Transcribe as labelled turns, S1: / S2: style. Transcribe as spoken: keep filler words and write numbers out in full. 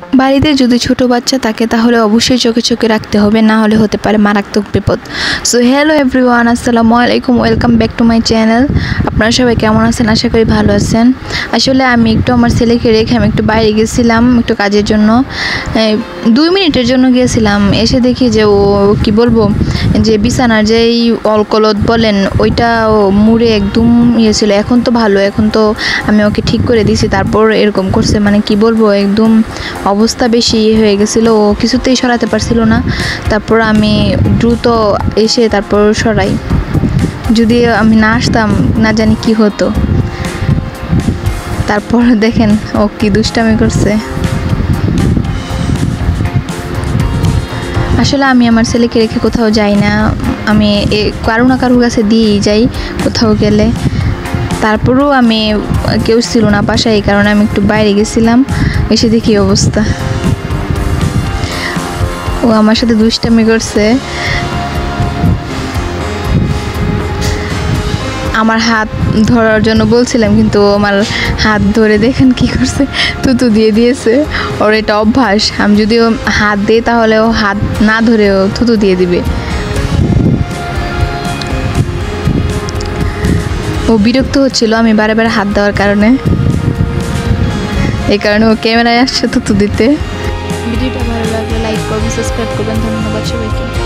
S1: বাড়িতে যদি ছোট বাচ্চা থাকে তাহলে অবশ্যই চোখে চোখে রাখতে হবে, না হলে হতে পারে মারাত্মক বিপদ। সো হ্যালো এভরিওয়ান, আসসালামু আলাইকুম, welcome back to my channel. আপনারা সবাই কেমন আছেন? আশা করি ভালো আছেন। আসলে আমি একটু আমার ছেলেকে রেখে আমি একটু বাইরে গেছিলাম একটু কাজের জন্য, দুই মিনিটের জন্য গিয়েছিলাম। এসে দেখি যে ও কি বলবো যে বিছানার যেই অলকলত বলেন ওইটা মুড়ে একদম ইয়ে ছিল। এখন তো ভালো, এখন তো আমি ওকে ঠিক করে দিয়েছি, তারপর এরকম করছে। মানে কি বলবো, একদম অবস্থা বেশি হয়ে গেছিলো, ও কিছুতেই সরাতে পারছিল না। তারপর আমি দ্রুত এসে তারপর সরাই। যদি আমি না আসতাম না জানি কি হতো। তারপর দেখেন ও কি দুষ্টামি করছে। আসলে আমি আমার ছেলেকে রেখে কোথাও যাই না, আমি কারো না কারো কাছে দিয়েই যাই কোথাও গেলে। তারপরেও আমি কেউ ছিল না বাসায়, এই কারণে আমি একটু বাইরে গেছিলাম। এসে দেখি অবস্থা, ও আমার সাথে দুষ্টামি করছে। আমার হাত ধরার জন্য বলছিলাম, কিন্তু আমার হাত ধরে দেখেন কি করছে, তুতু দিয়ে দিয়েছে। ওর এটা অভ্যাস, আমি যদি ও হাত দিই তাহলে ও হাত না ধরে ও থুতু দিয়ে দিবে। ও বিরক্ত হচ্ছিল আমি বারে বারে হাত দেওয়ার কারণে, এই কারণে ও ক্যামেরায় আসছে থুতু দিতে। ভিডিওটা ভালো লাগলে লাইক করবেন, সাবস্ক্রাইব করবেন। ধন্যবাদ সবাইকে।